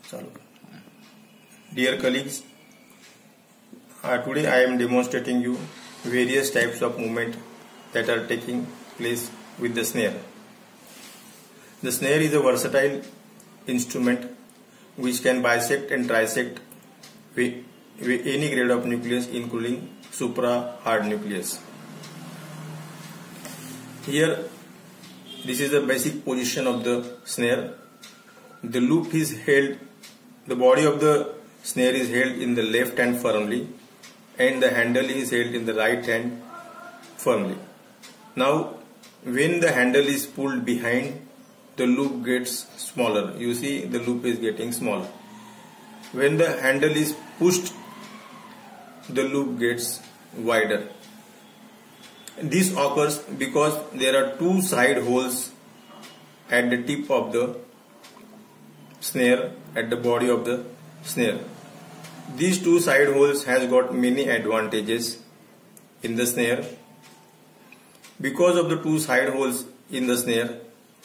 Chalo. Dear colleagues, today I am demonstrating you various types of movement that are taking place with the snare. The snare is a versatile instrument which can bisect and trisect with any grade of nucleus, including supra-hard nucleus. Here, this is the basic position of the snare. The loop is held, the body of the snare is held in the left hand firmly, and the handle is held in the right hand firmly. Now, when the handle is pulled behind, the loop gets smaller. You see, the loop is getting smaller. When the handle is pushed, the loop gets wider. This occurs because there are two side holes at the tip of the snare, at the body of the snare. These two side holes has got many advantages in the snare. Because of the two side holes in the snare,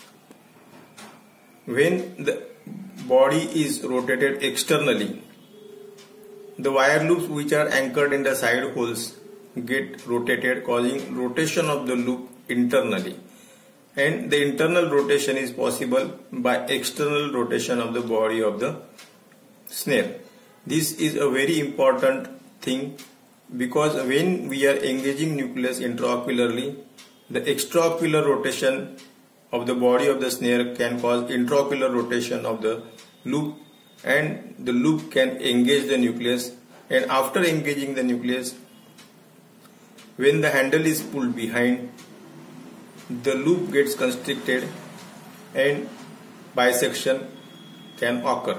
when the body is rotated externally, the wire loops which are anchored in the side holes get rotated, causing rotation of the loop internally. And the internal rotation is possible by external rotation of the body of the snare. This is a very important thing because when we are engaging nucleus intraocularly, the extraocular rotation of the body of the snare can cause intraocular rotation of the loop, and the loop can engage the nucleus, and after engaging the nucleus, when the handle is pulled behind, the loop gets constricted and bisection can occur.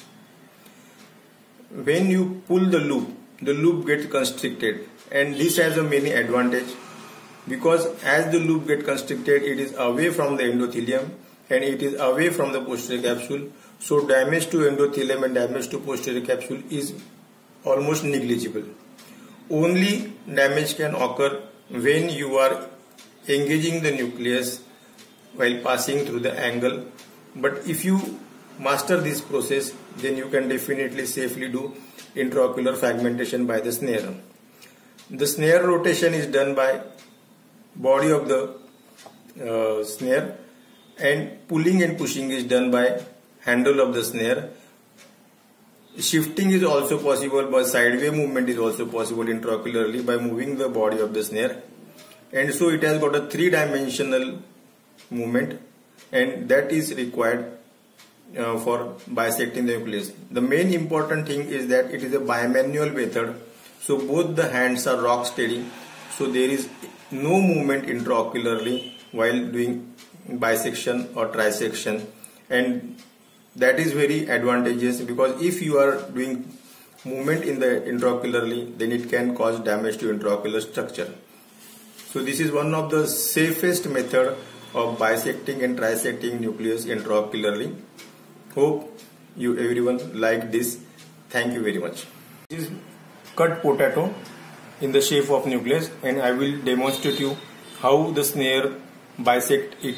When you pull the loop gets constricted, and this has a many advantage because as the loop gets constricted, it is away from the endothelium and it is away from the posterior capsule. So damage to endothelium and damage to posterior capsule is almost negligible. Only damage can occur when you are engaging the nucleus while passing through the angle. But if you master this process, then you can definitely safely do intraocular fragmentation by the snare. The snare rotation is done by body of the snare, and pulling and pushing is done by handle of the snare. Shifting is also possible, but sideway movement is also possible intraocularly by moving the body of the snare. And so it has got a three-dimensional movement, and that is required for bisecting the nucleus. The main important thing is that it is a bimanual method, so both the hands are rock steady, so there is no movement intraocularly while doing bisection or trisection, and that is very advantageous because if you are doing movement in the intraocularly, then it can cause damage to intraocular structure. So this is one of the safest method of bisecting and trisecting nucleus intraocularly. Hope you everyone like this. Thank you very much. This is cut potato in the shape of nucleus, and I will demonstrate you how the snare bisect it.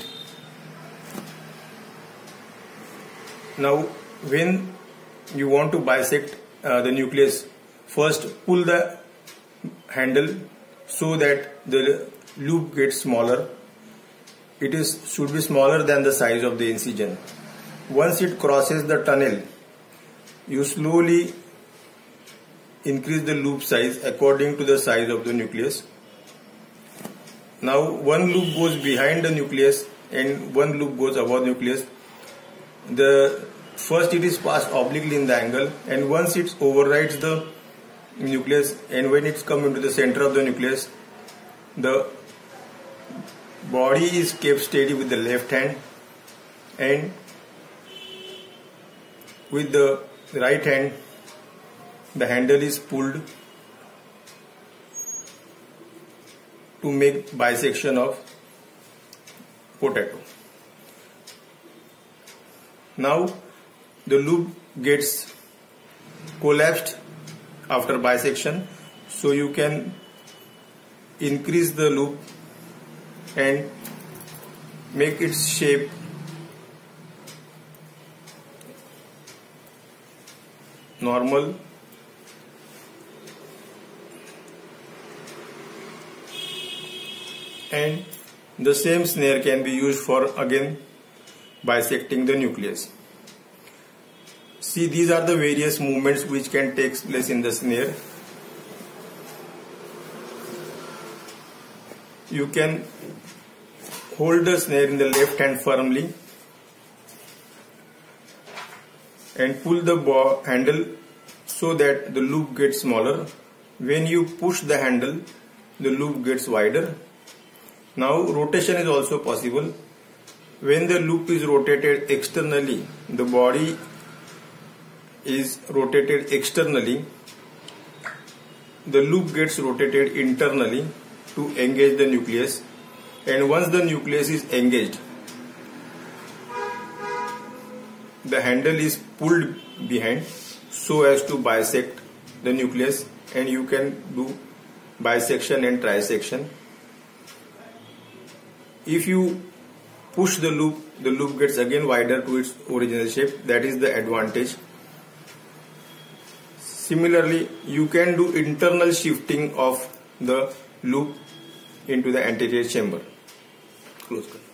Now, when you want to bisect the nucleus, first pull the handle so that the loop gets smaller. It should be smaller than the size of the incision. Once it crosses the tunnel, you slowly increase the loop size according to the size of the nucleus. Now one loop goes behind the nucleus and one loop goes above the nucleus. First it is passed obliquely in the angle, and once it overrides the nucleus, and when it's come into the center of the nucleus, the body is kept steady with the left hand, and with the right hand the handle is pulled to make bisection of potato. Now the loop gets collapsed after bisection, so you can increase the loop and make its shape normal, and the same snare can be used for again bisecting the nucleus. See, these are the various movements which can take place in the snare. You can hold the snare in the left hand firmly and pull the handle so that the loop gets smaller. When you push the handle, the loop gets wider. Now rotation is also possible. When the loop is rotated externally, the body is rotated externally, the loop gets rotated internally to engage the nucleus, and once the nucleus is engaged, the handle is pulled behind so as to bisect the nucleus, and you can do bisection and trisection. If you push the loop gets again wider to its original shape. That is the advantage. Similarly, you can do internal shifting of the loop into the anterior chamber. Close.